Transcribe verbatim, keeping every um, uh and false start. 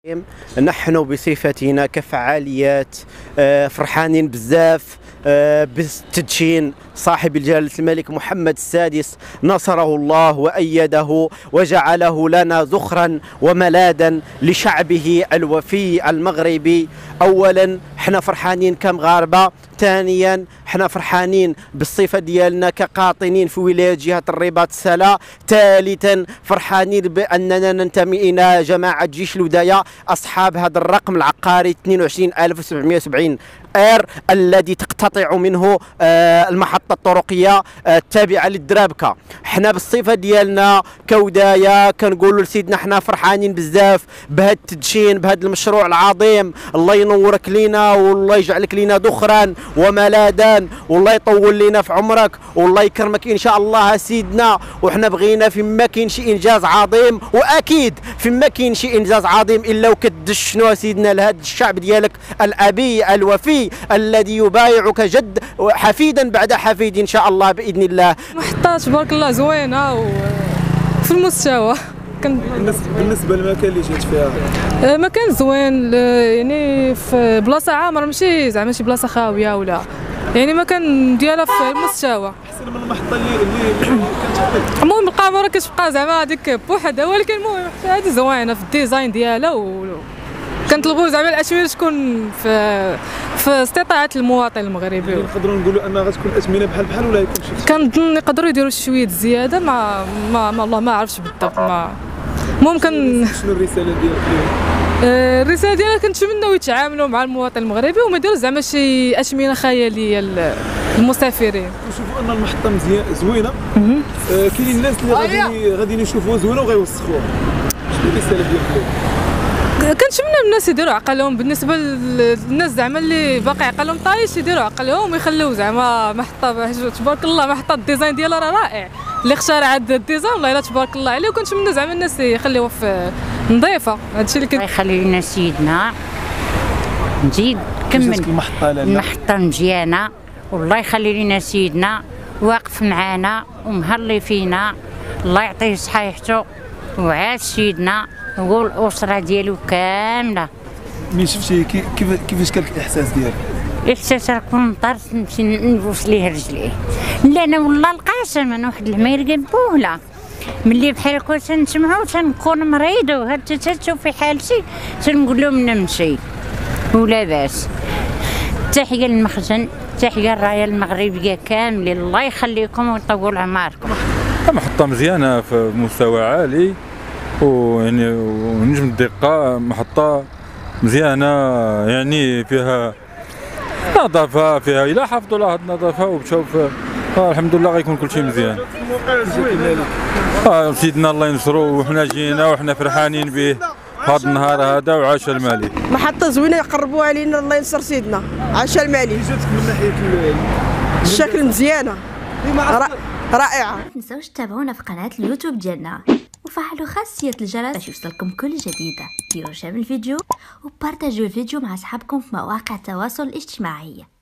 نحن بصفتنا كفعاليات فرحانين بزاف بالتدشين صاحب الجلالة الملك محمد السادس نصره الله وأيده وجعله لنا ذخرا وملاذا لشعبه الوفي المغربي. أولا حنا فرحانين كمغاربة، ثانيا حنا فرحانين بالصفة ديالنا كقاطنين في ولاية جهة الرباط السلا، ثالثا فرحانين بأننا ننتمي إلى جماعة جيش الوداية أصحاب هذا الرقم العقاري اثنين وعشرين ألف وسبعمائة وسبعين ار الذي تقتطع منه المحطة الطرقية التابعة للدرابكة. حنا بالصفة ديالنا كوداية كنقولوا لسيدنا حنا فرحانين بزاف بهذا التدشين بهذا المشروع العظيم. الله ينورك لينا والله يجعلك لينا ذخرا وملاذا والله يطول لنا في عمرك والله يكرمك ان شاء الله سيدنا. وحنا بغينا فيما كاين شي انجاز عظيم، واكيد فيما كاين شي انجاز عظيم الا وكتدشنوا سيدنا لهذا الشعب ديالك الابي الوفي الذي يبايعك جد حفيدا بعد حفيد ان شاء الله باذن الله. محطة تبارك الله زوينه وفي المستوى. بالنسبه للمكان اللي جيت فيها مكان زوين، يعني في بلاصه عامره ماشي زعما شي بلاصه خاويه ولا، يعني مكان ديالها في المستوى احسن من المحطه اللي اللي كانت. المهم القامره كتبقى زعما هذيك بوحدها، ولكن المهم هذه زوينه في الديزاين ديالها و كنطلبوا زعما الأثمنة تكون في في استطاعة المواطن المغربي. يعني نقدروا نقولوا انها غتكون الاثمنه بحال بحال ولا يكون شي؟ كنظن يقدروا يديروا شويه زياده، ما ما, ما الله ما عرفتش بالضبط. ما ممكن. شنو الرساله ديالك لهم؟ آه الرساله ديالها كنتمنوا يتعاملوا مع المواطن المغربي وما يديروا زعما شي اثمنه خياليه للمسافرين. نشوفوا ان المحطه مزيان زوينه، آه كاينين الناس اللي غادي غادي يشوفوها زوينه وغيوسخوها. شنو الرساله ديالك؟ كنتمنى الناس يديروا عقلهم، بالنسبه للناس زعما اللي باقي عقلهم طايش يديروا عقلهم ويخليو زعما محطه تبارك الله. محطه الديزاين ديالها راه رائع، اللي اخترع هذا الديزاين والله الا تبارك الله عليه. وكنتمنى زعما الناس يخليوها في نظيفه. هادشي اللي كان يخلي لنا سيدنا نزيد كمل المحطه. المحطه مزيانه والله يخلي لنا سيدنا واقف معانا ومهلي فينا، الله يعطيه صحيحته وعاش سيدنا والاسره ديالو كامله. ملي شفتي كيف كيفاش كان الاحساس ديالك؟ الاحساس كون طرت نمشي نبوس ليه رجليه. لا انا والله القاسم انا واحد الميرقه بوهله ملي بحال هكا تنسمعو تنكون مريضه وهاد تشوفي حالتي تنقول لهم نمشي ولا باس. تحيه للمخزن، تحيه للرايه المغربيه كامله، الله يخليكم ويطول عماركم. محطه مزيانه في مستوى عالي ويعني ونجم الدقه، محطه مزيانه يعني فيها نظافه، فيها الى حافظوا على هذه النظافه ومشاو الحمد لله غيكون كل شيء مزيان. آه سيدنا الله ينصرو وحنا جينا وحنا فرحانين به هذا النهار هذا وعاش المالي. محطه زوينه يقربوا علينا، الله ينصر سيدنا. عاش المالي. جاتك من ناحيه الشكل مزيانه رائعه. ما تنساوش تتابعونا في قناه اليوتيوب ديالنا وفعلوا خاصية الجرس باش يوصلكم كل جديدة. ديروا شير الفيديو وبارتاجيو الفيديو مع اصحابكم في مواقع التواصل الاجتماعي.